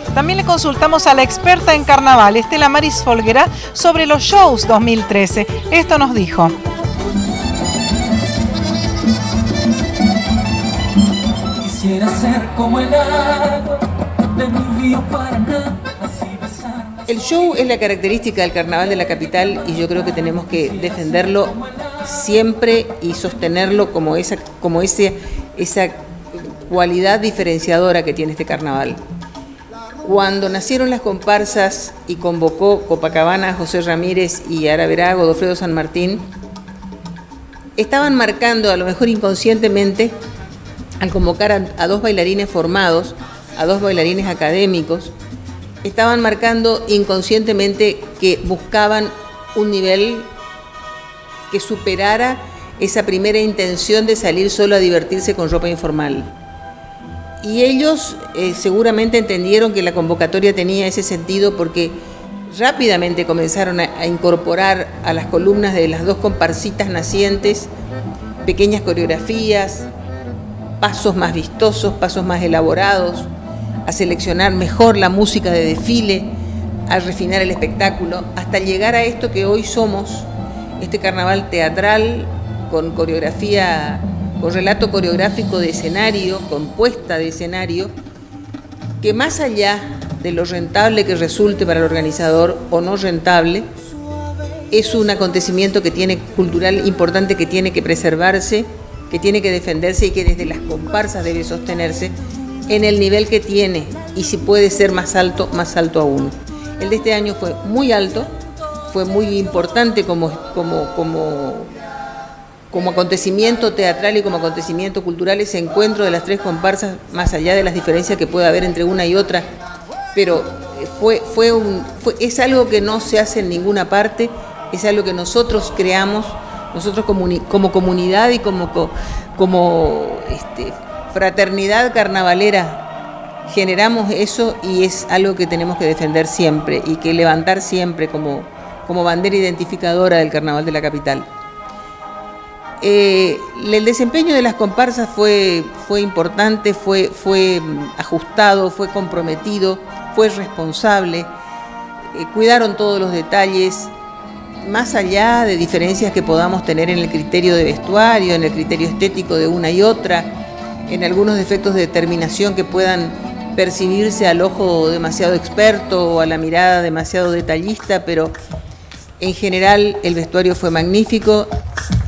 También le consultamos a la experta en carnaval, Estela Maris Folguera, sobre los shows 2013. Esto nos dijo. Quisiera ser como el agua de mi río Paraná. El show es la característica del carnaval de la capital y yo creo que tenemos que defenderlo siempre y sostenerlo como esa cualidad diferenciadora que tiene este carnaval. Cuando nacieron las comparsas y convocó Copacabana, José Ramírez y Aravera, Godofredo San Martín, estaban marcando, a lo mejor inconscientemente, al convocar a dos bailarines formados, a dos bailarines académicos, estaban marcando inconscientemente que buscaban un nivel que superara esa primera intención de salir solo a divertirse con ropa informal. Y ellos seguramente entendieron que la convocatoria tenía ese sentido porque rápidamente comenzaron a incorporar a las columnas de las dos comparsitas nacientes pequeñas coreografías, pasos más vistosos, pasos más elaborados, a seleccionar mejor la música de desfile, a refinar el espectáculo, hasta llegar a esto que hoy somos, este carnaval teatral con coreografía, con relato coreográfico de escenario, con puesta de escenario, que más allá de lo rentable que resulte para el organizador o no rentable, es un acontecimiento que tiene cultural importante, que tiene que preservarse, que tiene que defenderse y que desde las comparsas debe sostenerse en el nivel que tiene, y si puede ser más alto aún. El de este año fue muy alto, fue muy importante como acontecimiento teatral y como acontecimiento cultural ese encuentro de las tres comparsas, más allá de las diferencias que puede haber entre una y otra, pero es algo que no se hace en ninguna parte, es algo que nosotros creamos, nosotros como comunidad y como fraternidad carnavalera generamos eso, y es algo que tenemos que defender siempre y que levantar siempre como bandera identificadora del carnaval de la capital. El desempeño de las comparsas fue importante, fue ajustado, fue comprometido, fue responsable, cuidaron todos los detalles, más allá de diferencias que podamos tener en el criterio de vestuario, en el criterio estético de una y otra, en algunos defectos de determinación que puedan percibirse al ojo demasiado experto o a la mirada demasiado detallista, pero en general el vestuario fue magnífico.